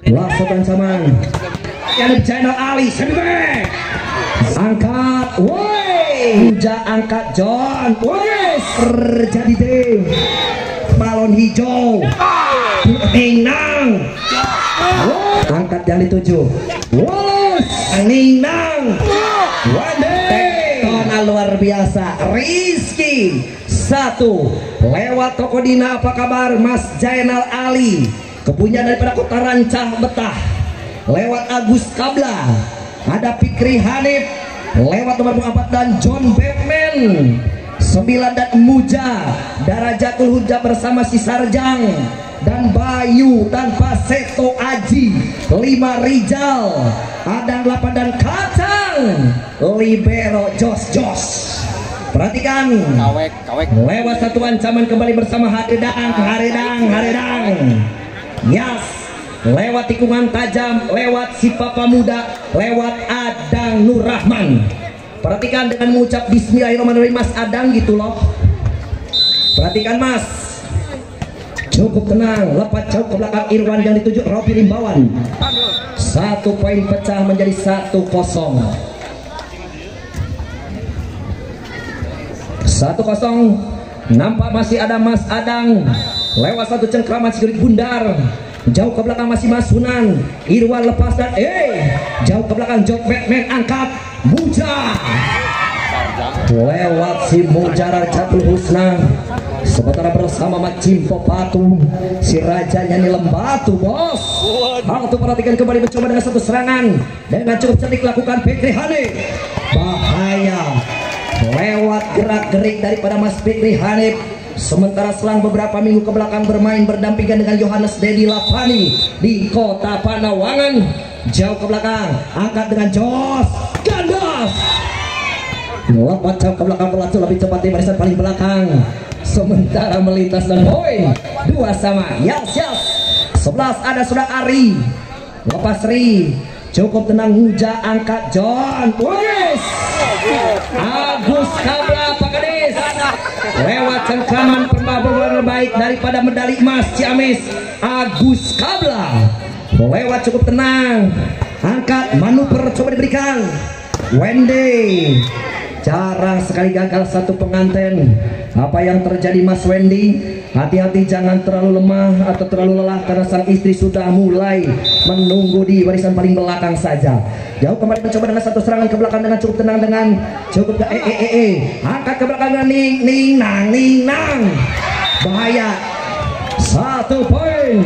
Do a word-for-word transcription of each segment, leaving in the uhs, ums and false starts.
Langsung ancaman yang channel Ali Sebe angkat, woi, ja angkat John, woi, terjadi deh, balon hijau, Ninang, angkat yang dituju, woi, Ninang, Tektonan luar biasa, Rizky satu, lewat toko Dina, apa kabar Mas Jainal Ali, kepunyaan daripada Kota Rancah Betah, lewat Agus Kabla, ada Fikri Hanif, lewat nomor empat dan John Batman sembilan dan Muja Darajatul Huja bersama si Sarjang dan Bayu tanpa Seto Aji lima Rijal Adang delapan dan Kacang Libero Jos Jos. Perhatikan kawek kawek lewat satu ancaman kembali bersama Haridang Haridang Haridang Yas, lewat tikungan tajam, lewat si Papa Muda, lewat Adang Nur Rahman. Perhatikan dengan mengucap Bismillahirrahmanirrahim Mas Adang gitu loh. Perhatikan Mas, cukup tenang, lepas jauh ke belakang Irwan yang dituju Robi Rimbawan. Satu poin pecah menjadi satu kosong. Satu kosong. Nampak masih ada Mas Adang, lewat satu cengkraman sikurit bundar. Jauh ke belakang masih Mas Sunan, Irwan lepas dan eh jauh ke belakang John Batman angkat Muja, lewat si Muja Rajatul Husna, sementara bersama Mak Cimpo Patung si Raja Nyanyi Lembatu bos. Hal itu perhatikan kembali mencoba dengan satu serangan dengan cukup cantik lakukan Fikri Hanif, bahaya lewat gerak gerik daripada Mas Fikri Hanif. Sementara selang beberapa minggu ke belakang bermain berdampingan dengan Yohanes Dedi Lapani di Kota Panawangan, jauh ke belakang angkat dengan Jos Gandos, lompat jauh ke belakang pelaju lebih cepat di barisan paling belakang, sementara melintas dan poin dua sama. Yas yas sebelas ada sudah Ari lepas Ri, cukup tenang Huja angkat John, wes Agus Kabla Pak Kadis, lewat cengkraman pembawa baik daripada medali emas Ciamis Agus Kabla, lewat cukup tenang angkat manuver coba diberikan Wendy, jarang sekali gagal satu pengantin. Apa yang terjadi Mas Wendy? Hati-hati jangan terlalu lemah atau terlalu lelah karena sang istri sudah mulai menunggu di barisan paling belakang saja. Jauh kembali mencoba dengan satu serangan ke belakang dengan cukup tenang dengan cukup eh eh eh eh angkat ke belakang dengan ning ning nang ning nang, bahaya. Satu poin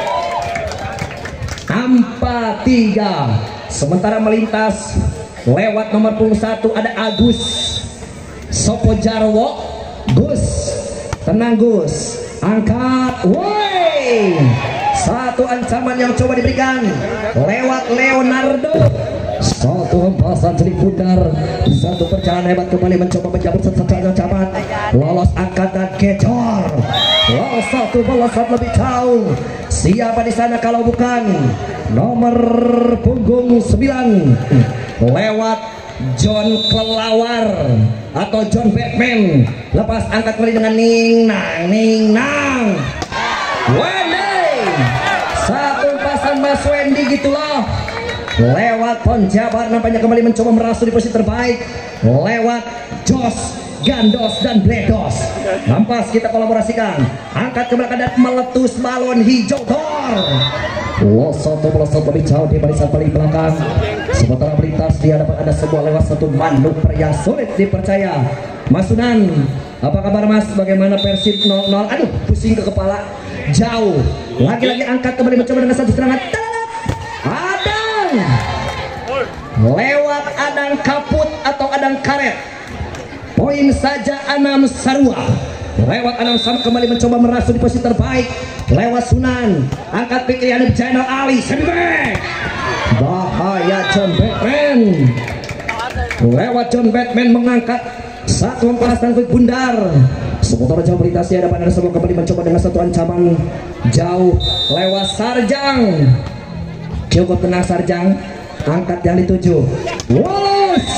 empat tiga. Sementara melintas lewat nomor punggung satu ada Agus Sopo Jarwo. Gus, tenang Gus, angkat, woi, satu ancaman yang coba diberikan lewat Leonardo, satu hempasan sedih pudar, satu perjalanan hebat kembali mencoba menjabut satu ancaman, lolos angkat dan gecor, lolos satu melesat lebih jauh. Siapa di sana kalau bukan nomor punggung sembilan lewat John Kelawar atau John Batman, lepas angkat kembali dengan Ning Nang Ning Nang Wendy, satu pasang Mas Wendy gitu loh, lewat Pon Jabar nampaknya kembali mencoba merasuk di posisi terbaik lewat Jos Gandos dan Bledos. Nampas kita kolaborasikan angkat ke belakang dan meletus balon hijau Thor, losot melosot lebih jauh di barisan paling belakang. Sementara melintas di hadapan ada sebuah lewat satu manuver yang sulit dipercaya. Mas Sunan, apa kabar Mas? Bagaimana Persib nol nol? Aduh, pusing ke kepala. Jauh. Lagi-lagi angkat kembali mencoba dengan satu serangan. Adang. Lewat Adang Kaput atau Adang Karet. Poin saja Anam Sarua. Lewat Anam Sarua kembali mencoba merasuk di posisi terbaik. Lewat Sunan. Angkat Fikri Hanif channel Ali Sebe. Bahaya John Batman, lewat John Batman mengangkat satu hempasan ke bundar. Sementara jauh melintasi hadapan ada semua kembali mencoba dengan satu ancaman jauh lewat Sarjang, cukup tenang Sarjang, angkat yang dituju Wallace,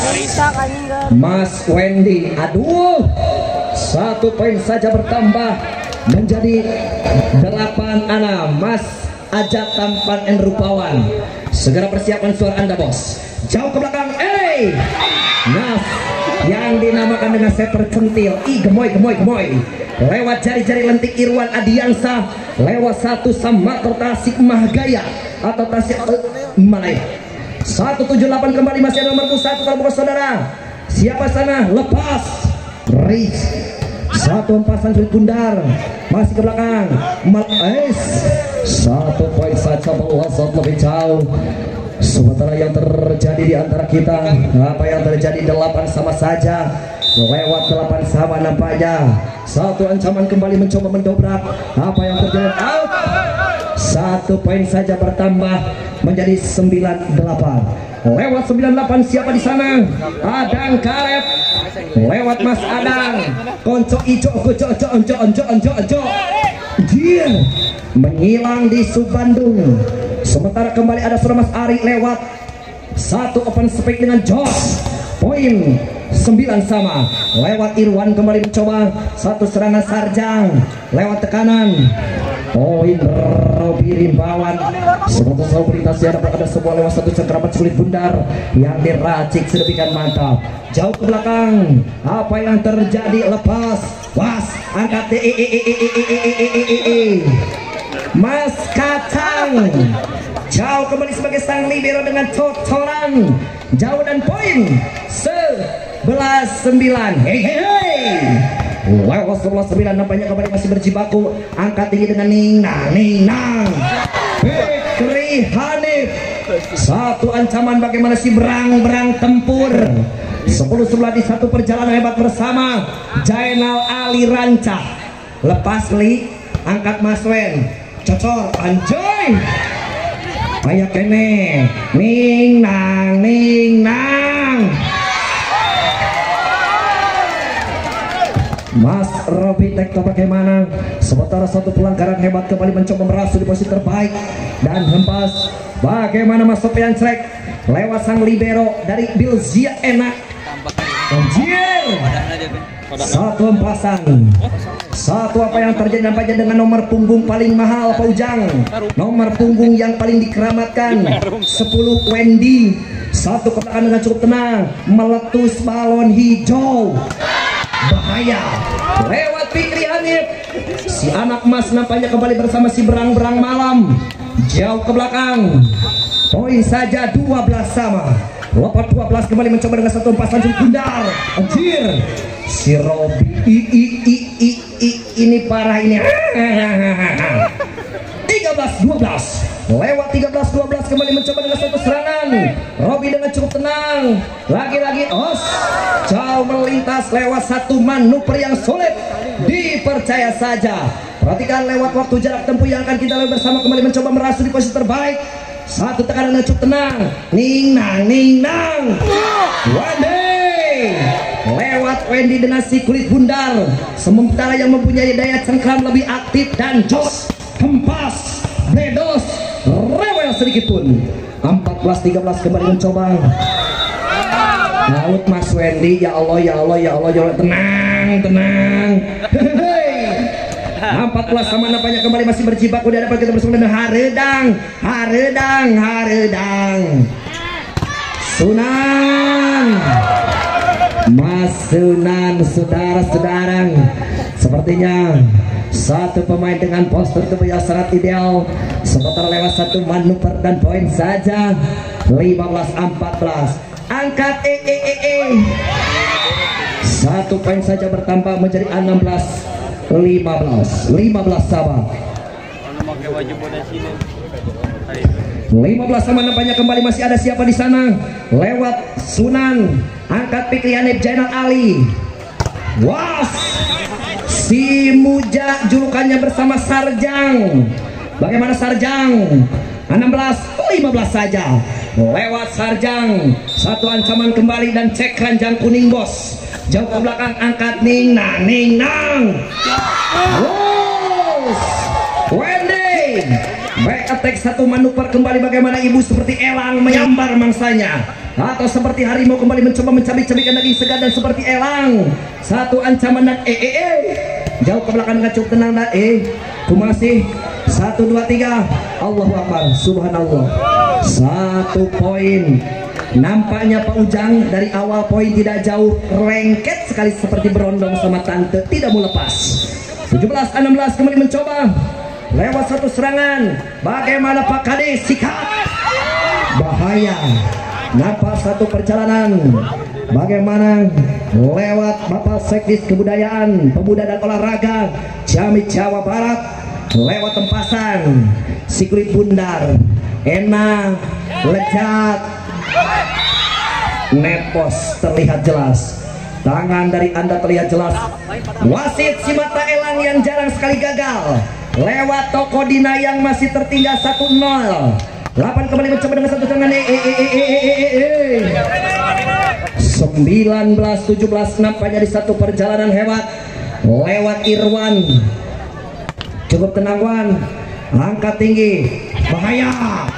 Mas Wendy, aduh satu poin saja bertambah menjadi delapan enam. Mas Aja tampan dan rupawan. Segera persiapkan suara Anda bos. Jauh ke belakang, eh Nas yang dinamakan dengan setter centil, i gemoy gemoy gemoy. Lewat jari-jari lentik Irwan Adiansa, lewat satu sama Tasik Mahgaya atau Tasik uh, Malaya. seratus tujuh puluh delapan kembali masih ada nomor satu kalau bukan saudara. Siapa sana? Lepas Rich. Satu empasan sulit bundar masih ke belakang. Malais. Satu poin saja melesat lebih jauh. Sementara yang terjadi di antara kita, apa yang terjadi delapan sama saja. Lewat delapan sama nampaknya. Satu ancaman kembali mencoba mendobrak. Apa yang terjadi? Out. Satu poin saja bertambah menjadi sembilan delapan. Lewat sembilan delapan siapa di sana? Adang Karet. Lewat Mas Adang. Konco ijo gojo ojo onjo onjo onjo onjo. Dia menghilang di Subandung. Sementara kembali ada suara Mas Ari lewat satu open speak dengan Josh. Poin sembilan sama. Lewat Irwan kembali mencoba satu serangan Sarjang lewat tekanan. Poin Robi Rimbawan. Sementara selalu melintasi ada ada sebuah lewat satu cengkeramat sulit bundar yang diracik sedemikian mantap. Jauh ke belakang. Apa yang terjadi? Lepas. Was. Angkat e e e e e e e e Mas Kacang. Jauh kembali sebagai sang libero dengan cocoran. Jauh dan poin sebelas sembilan. Hei hei hei. Lewat sebelas sembilan nampaknya kembali masih berjibaku. Angkat tinggi dengan Ningnang Ningnang Fikri Hanif. Satu ancaman bagaimana si berang-berang tempur. Sepuluh sebelah di satu perjalanan hebat bersama Jainal Ali Rancah. Lepas li. Angkat Mas Wen. Cocor anjoy. Kayak kene Ningnang Ningnang. Mas Robi Tekto bagaimana? Sementara satu pelanggaran hebat kembali mencoba merasuk di posisi terbaik dan hempas. Bagaimana Mas Sofian Crek lewat sang libero dari Bilzia enak. Anjir. Satu hempasan. Satu apa yang terjadi nampaknya dengan nomor punggung paling mahal Pak Ujang. Nomor punggung yang paling dikeramatkan sepuluh Wendy. Satu kotakan dengan cukup tenang meletus balon hijau. Bahaya lewat Fikri Hanif. Si anak emas nampaknya kembali bersama si berang-berang malam. Jauh ke belakang. Poin saja dua belas sama. Lepas dua belas kembali mencoba dengan satu empasan sulit bundar. Anjir. Si Robi i, i, i, i, i, ini parah ini. tiga belas dua belas. Lewat tiga belas dua belas kembali mencoba dengan satu serangan. Robi dengan cukup tenang. Lagi-lagi os. Jauh melintas lewat satu manuver yang sulit. Dipercaya saja. Perhatikan lewat waktu jarak tempuh yang akan kita lalui bersama kembali mencoba merasuk di posisi terbaik. Satu tekanan dengan cukup tenang. Ningnang Ningnang Wendy. Lewat Wendy dengan si kulit bundar. Sementara yang mempunyai daya cengkram lebih aktif dan jos. Hempas. Bledos. Rewel sedikit pun. Empat belas tiga belas kembali mencoba. Laut Mas Wendy. Ya Allah ya Allah ya Allah ya Allah. Tenang tenang. Empat belas sama nampaknya kembali masih berjibaku di hadapan kita bersama dengan Haredang Haredang Haredang Sunan Mas Sunan. Saudara-saudara, sepertinya satu pemain dengan postur tubuh yang sangat ideal. Sementara lewat satu manuver dan poin saja. Lima belas empat belas. Angkat e e e e. Satu poin saja bertambah menjadi enam belas lima belas. Lima belas sama. lima belas sama nampaknya kembali masih ada siapa di sana? Lewat Sunan. Angkat Fikri Hanif Jainal Ali. Was. Si Muja julukannya bersama Sarjang. Bagaimana Sarjang? enam belas lima belas saja. Lewat Sarjang. Satu ancaman kembali dan cek ranjang kuning bos. Jauh ke belakang angkat Ningnang Ningnang. Los Wendy. Back attack satu manuver kembali bagaimana ibu seperti elang menyambar mangsanya. Atau seperti harimau kembali mencoba mencabik-cabikkan daging segar dan seperti elang. Satu ancaman dan eh eh eh. Jauh ke belakang dengan cukup tenang dan eh. Kumasi Satu dua tiga, Allahu Akbar, Subhanallah. Satu poin. Nampaknya Pak Ujang dari awal poin tidak jauh, lengket sekali seperti berondong sama tante, tidak mau lepas. tujuh belas enam belas kembali mencoba lewat satu serangan. Bagaimana Pak Kades sikat? Bahaya. Nampak satu perjalanan. Bagaimana lewat Bapak Sekdis Kebudayaan, Pemuda dan Olahraga Ciamis Jawa Barat, lewat tempasan si kulit bundar, enak, lezat, nepos terlihat jelas. Tangan dari Anda terlihat jelas. Wasit si mata elang yang jarang sekali gagal, lewat Toko Dina yang masih tertinggal satu nol. delapan kembali mencoba dengan satu tangan. E, e, e, e, e, e, e. sembilan belas tujuh belas nampaknya di satu perjalanan hebat lewat Irwan. Cukup tenang Wan, angkat tinggi, bahaya.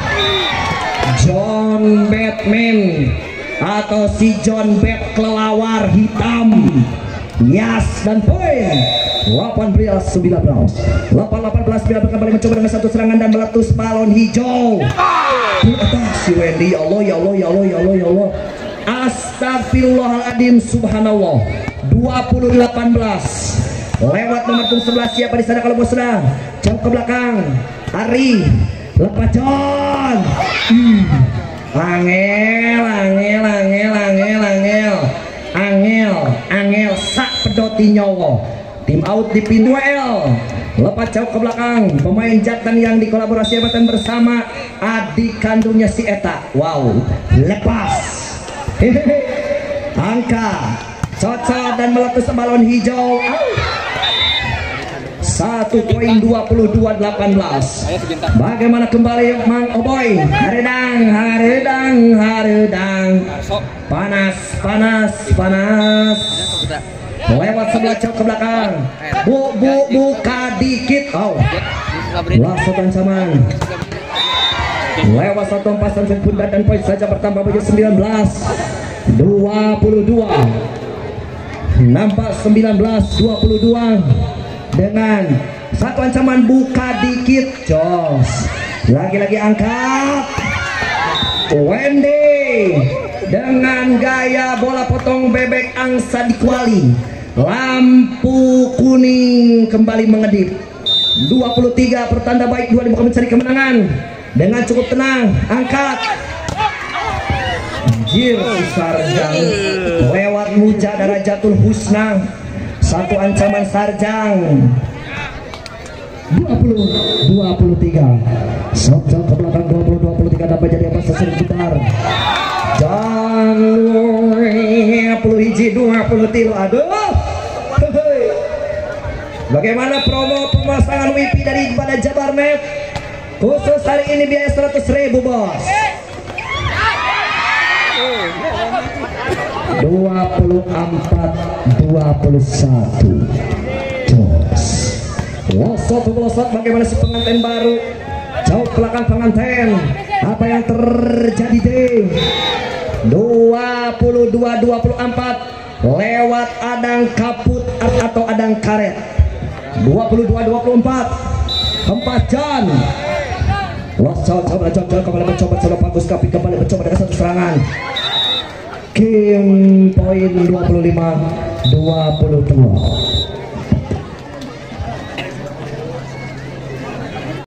John Batman atau si John Bat kelelawar hitam, Yas dan poin. delapan belas sembilan belas delapan belas sembilan belas kembali mencoba dengan satu serangan dan meletus balon hijau di atas si Wendy. Ya Allah, ya Allah, ya Allah, ya Allah, ya Allah. Astagfirullahaladzim, subhanallah. Dua puluh delapan belas lewat nomor sebelas. Siapa di sana kalau bos sudah jauh ke belakang. Ari lepas John. hmm. Angel, angel, angel, angel, angel, angel, angel sak pedoti nyowo. Tim out di pin duel. Lepas jauh ke belakang. Pemain jantan yang dikolaborasi hebatan bersama adik kandungnya si Eta. Wow, lepas. Hehehe. Angka cocok dan meletus balon hijau. Satu poin dua puluh dua delapan belas. Bagaimana kembali Mang Oboy? Haredang, haredang, haredang. Panas, panas, panas. Lewat sebelah jauh ke belakang. Bu, bu, buka dikit. Oh, langsung ancaman. Lewat satu empasan bundar dan poin saja bertambah menjadi sembilan belas dua puluh dua. Nampak sembilan belas dua puluh dua dengan satu ancaman buka dikit. Jos. Lagi-lagi angkat. Wendy dengan gaya bola potong bebek angsa di kuali. Lampu kuning kembali mengedip. Dua puluh tiga pertanda baik, dua ribu mencari kemenangan dengan cukup tenang. Angkat Jir Sarjang lewat Muja Darajatul Husna. Satu ancaman Sarjang. Dua puluh dua puluh tiga. Sarjang ke belakang. Dua puluh dua puluh tiga dapat jadi apa sesuai bentar. Dan dua puluh hiji dua puluh tilu. Aduh. Bagaimana promo pemasangan W I P dari pada Jabarnet? Khusus hari ini biaya seratus ribu bos. Dua puluh empat dua puluh satu. Jos. Losot losot. Bagaimana si pengantin baru? Jauh ke belakang pengantin. Apa yang terjadi deh? Dua puluh dua dua puluh empat lewat adang kaput atau adang karet. Dua puluh dua dua puluh empat. Empat Jan. Losot coba coba kembali mencoba coba bagus tapi kembali mencoba dengan satu serangan. Game poin dua puluh lima dua puluh dua.